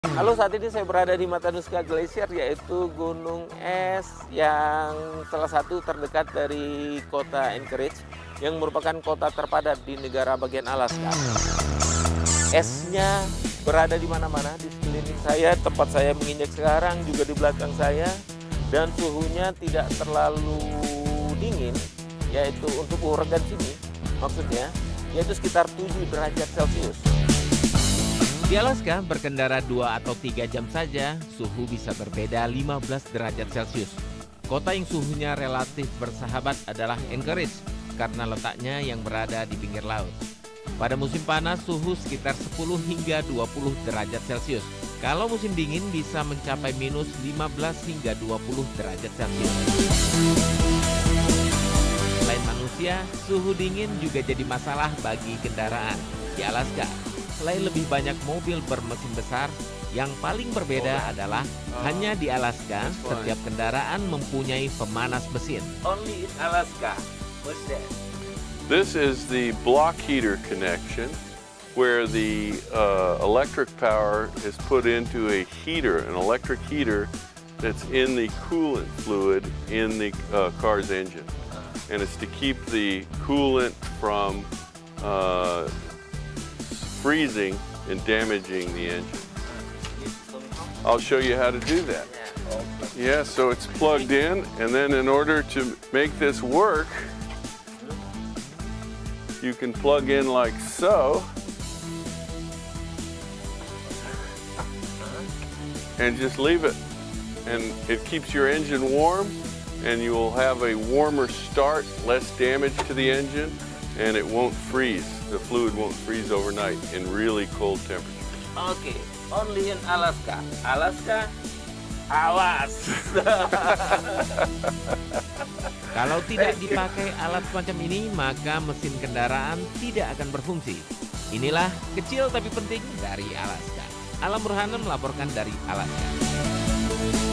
Halo, saat ini saya berada di Matanuska Glacier, yaitu gunung es yang salah satu terdekat dari kota Anchorage, yang merupakan kota terpadat di negara bagian Alaska. Esnya berada di mana-mana di sekeliling saya, tempat saya menginjak sekarang juga di belakang saya, dan suhunya tidak terlalu dingin, yaitu untuk Oregon sini, maksudnya, yaitu sekitar 7 derajat Celcius. Di Alaska, berkendara 2 atau 3 jam saja, suhu bisa berbeda 15 derajat Celcius. Kota yang suhunya relatif bersahabat adalah Anchorage, karena letaknya yang berada di pinggir laut. Pada musim panas, suhu sekitar 10 hingga 20 derajat Celcius. Kalau musim dingin bisa mencapai minus 15 hingga 20 derajat Celcius. Selain manusia, suhu dingin juga jadi masalah bagi kendaraan. Di Alaska, selain lebih banyak mobil bermesin besar, yang paling berbeda adalah hanya di Alaska, setiap kendaraan mempunyai pemanas mesin. Only in Alaska. What's that? This is the block heater connection where the electric power is put into a heater, an electric heater that's in the coolant fluid in the car's engine. And it's to keep the coolant from freezing and damaging the engine. I'll show you how to do that. Yeah, so it's plugged in, and then in order to make this work, you can plug in like so, and just leave it. And it keeps your engine warm, and you will have a warmer start, less damage to the engine, and it won't freeze. The fluid won't freeze overnight in really cold temperatures. Oke, only in Alaska. Alaska, awas. Kalau tidak dipakai alat semacam ini, maka mesin kendaraan tidak akan berfungsi. Inilah kecil tapi penting dari Alaska. Alam Burhana melaporkan dari Alaska.